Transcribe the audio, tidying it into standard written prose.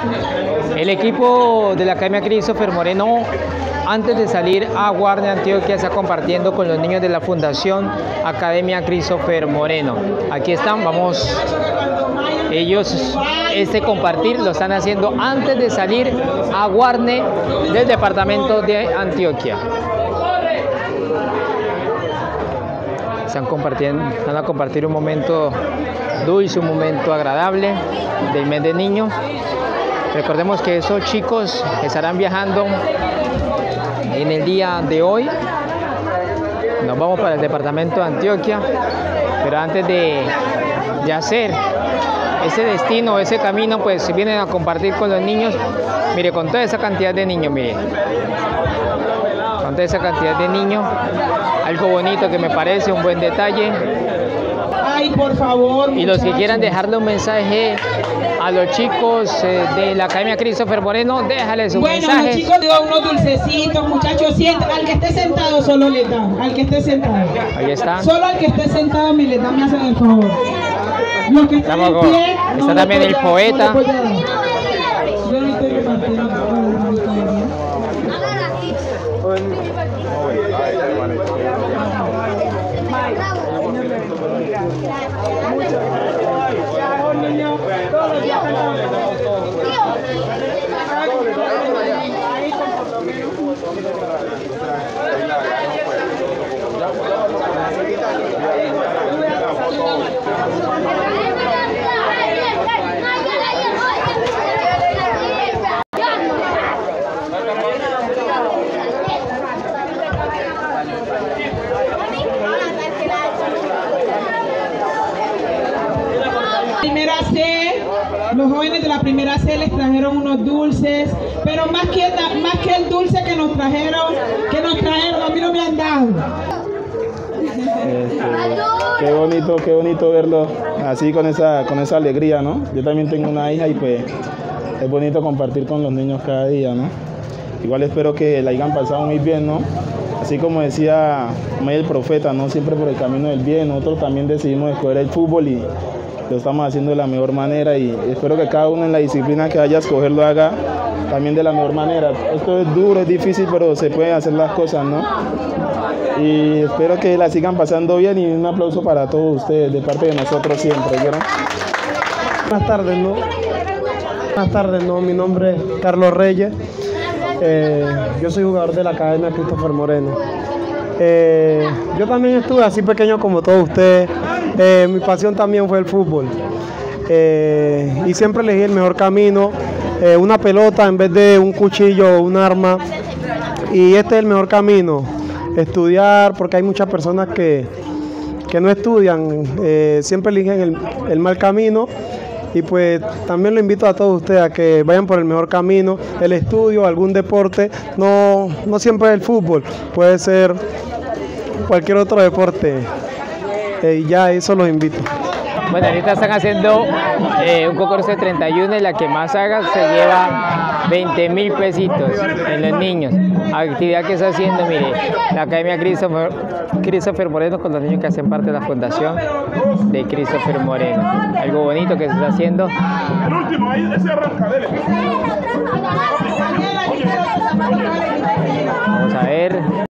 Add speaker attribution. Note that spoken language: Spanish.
Speaker 1: El equipo de la Academia Christopher Moreno, antes de salir a Guarne, Antioquia, está compartiendo con los niños de la Fundación Academia Christopher Moreno. Aquí están, vamos. Ellos este compartir lo están haciendo antes de salir a Guarne del departamento de Antioquia. Van a compartir un momento dulce, un momento agradable del mes de niños. Recordemos que esos chicos estarán viajando en el día de hoy. Nos vamos para el departamento de Antioquia, pero antes de hacer ese destino, ese camino, pues vienen a compartir con los niños. Mire, con toda esa cantidad de niños, mire, con toda esa cantidad de niños, algo bonito que me parece un buen detalle.
Speaker 2: Ay, por favor,
Speaker 1: y los que quieran dejarle un mensaje a los chicos de la Academia Christopher Moreno, déjales un mensaje.
Speaker 2: Bueno, los chicos, digo, unos dulcecitos, muchachos, al que esté sentado solo le da, al que esté sentado.
Speaker 1: Ahí está.
Speaker 2: Solo al que esté sentado me hacen el favor. Los que están en pie,
Speaker 1: está también el poeta.
Speaker 2: Yo no estoy repartiendo. Primera C, los jóvenes de la primera C les trajeron unos dulces, pero más que el dulce que nos trajeron, a mí no me han dado.
Speaker 3: Qué bonito verlo así con esa alegría, ¿no? Yo también tengo una hija y pues es bonito compartir con los niños cada día, ¿no? Igual espero que la hayan pasado muy bien, ¿no? Así como decía el profeta, ¿no? Siempre por el camino del bien. Nosotros también decidimos escoger el fútbol y lo estamos haciendo de la mejor manera, y espero que cada uno en la disciplina que vaya a escoger lo haga también de la mejor manera. Esto es duro, es difícil, pero se pueden hacer las cosas, ¿no? Y espero que la sigan pasando bien, y un aplauso para todos ustedes de parte de nosotros siempre, ¿vieron?
Speaker 4: Buenas tardes, ¿no? Mi nombre es Carlos Reyes. Yo soy jugador de la Academia Christopher Moreno. Yo también estuve así pequeño como todos ustedes. Mi pasión también fue el fútbol. Y siempre elegí el mejor camino, una pelota en vez de un cuchillo o un arma. Y este es el mejor camino, estudiar, porque hay muchas personas que no estudian, siempre eligen el mal camino. Y pues también lo invito a todos ustedes a que vayan por el mejor camino, el estudio, algún deporte, no siempre el fútbol, puede ser cualquier otro deporte, y ya eso los invito.
Speaker 1: Bueno, ahorita están haciendo un concurso de 31 y la que más haga se lleva 20.000 pesitos en los niños. Actividad que está haciendo, mire, la Academia Christopher Moreno con los niños que hacen parte de la Fundación de Christopher Moreno. Algo bonito que se está haciendo.
Speaker 5: El último, ahí ese arranca, dele.
Speaker 1: Vamos a ver.